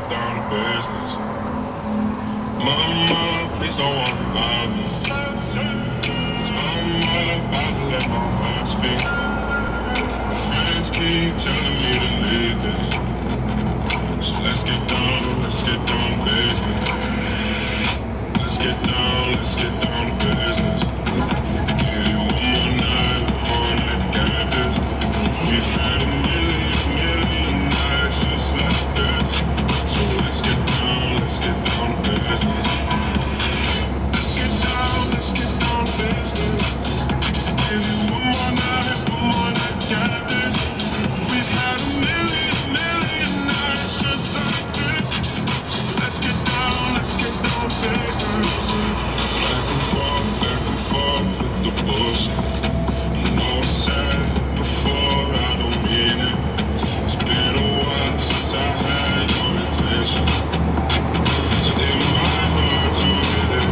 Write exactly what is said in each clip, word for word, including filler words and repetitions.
down to business. Mama, please don't worry about me. I'm about to let my heart speak. My friends keep telling me to leave this. So let's get down, let's get down to business. Let's get down, let's get down to business. Give you one more night, one more night to get this. We've had a million, million nights just like this. So let's get down, let's get down to business. Let's get down, let's get down to business. Give you one more night, one more night to get this. We've had a million, million nights just like this. So let's get down, let's get down to business. Back and forth, back and forth with the bullshit. I know I said it before, I don't mean it. It's been a while since I had your attention. So it might hurt to get it.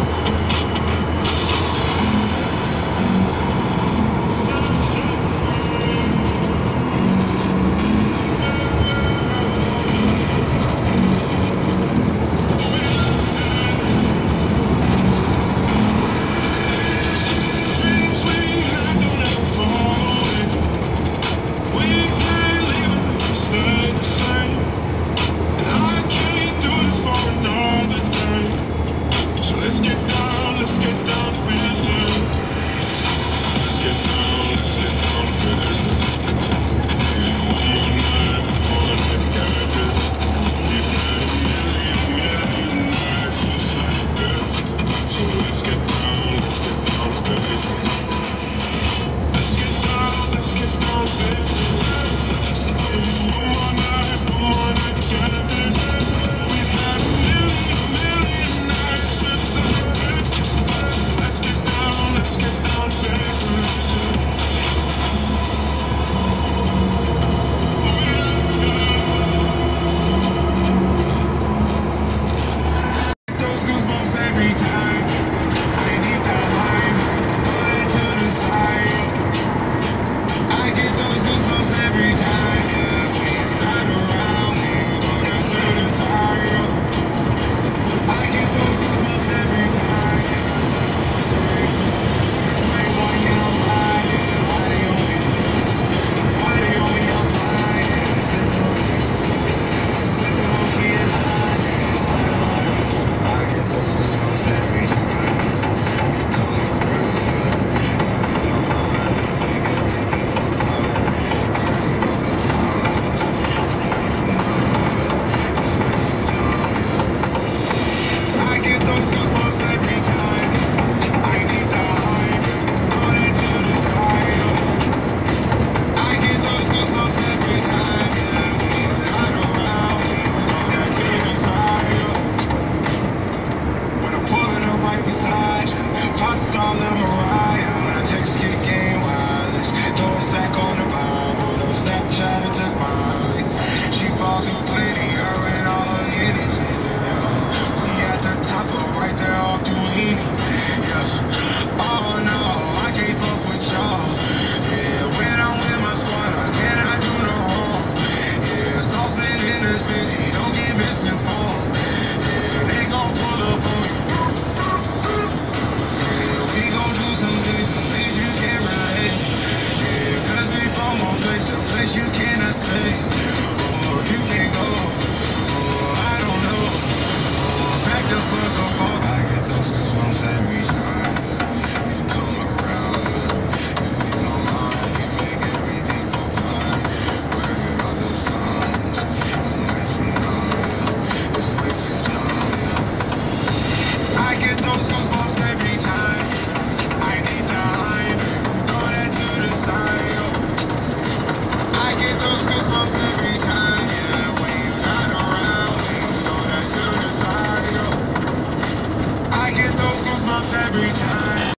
Dreams we had don't ever fall away. We can't leave them if we stay the same. And I can't do this for another day. So let's get down, let's get down to business. Let's get down, let's get down to business. Give you one more night, one more night to get this. We've had a million, million nights just like this. So let's get down, let's get down to business. Let's get down, let's get down to business. Give you one more night, one more night to get this. We've had a million, million nights just like this. Let's get down, let's get down to business. Those goosebumps every time. I need the hype, put it to the side. I get those goosebumps every time. Yeah, when you're not around, put it to the side. I get those goosebumps every time. twenty-one, yeah, I'm high. Yeah, why they on me? Why they on me? I'm high. Yeah, sipping on me, sipping on me and high. Yeah, I get those goosebumps every time. You come around, yeah, it's on mine. You make everything feel fine. Girl, you got those eyes. I'm way too numb, yeah. It's way too dumb, yeah. I get those goosebumps every time. I need the hype, put it to the side. I get those goosebumps every time, yeah. When you're not around, put it to the side. When I'm pulling up right beside you, pop star Lil Mariah. When I text kick game wireless, throw a sack on the Bible. Never Snapchat and took Molly. She fall through plenty, her and all her guineas. Yeah, we at the top floor, right there off Duini. Yeah, oh no, I can't fuck with y'all. Yeah, when I'm with my squad, I cannot do no wrong. Yeah, saucepan in the city, don't get misinformed. Yeah, they gon' pull up on you. Yeah, we gon' do some things, some things you can't relate. Yeah, cause we from a place, a place you cannot say. Oh, you can't go. Oh, I don't know. Oh, back the fuck up off. I get those goosebumps every time. You come around, yeah. You ease on mine, you make everything feel fine. Worry about those comments. I'm way too numb, yeah. It's way too dumb, yeah. I get those goosebumps every time. I need the hype, throw that to the side. I get those goosebumps.